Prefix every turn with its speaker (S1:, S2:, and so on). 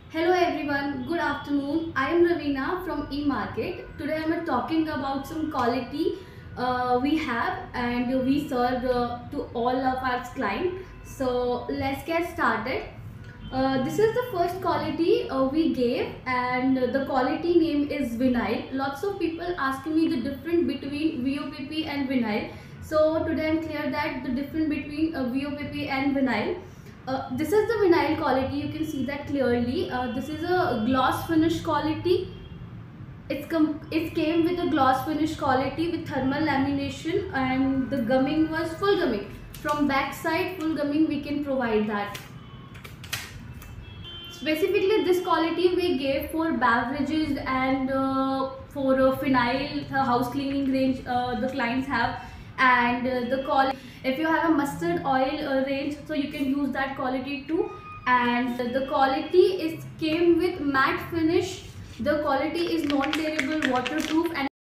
S1: Hello everyone, good afternoon. I am Ravina from eMarket. Today I am talking about some quality we have and we serve to all of our clients. So let's get started. This is the first quality we gave and the quality name is vinyl. Lots of people ask me the difference between VOPP and vinyl. So today I'm clear that the difference between VOPP and vinyl. This is the vinyl quality, you can see that clearly. This is a gloss finish quality. It came with a gloss finish quality with thermal lamination and the gumming was full gumming. From back side full gumming we can provide that. Specifically this quality we gave for beverages and for phenyl house cleaning range the clients have, and the quality if you have a mustard oil range so you can use that quality too. And the quality is came with matte finish. The quality is non-tearable, waterproof and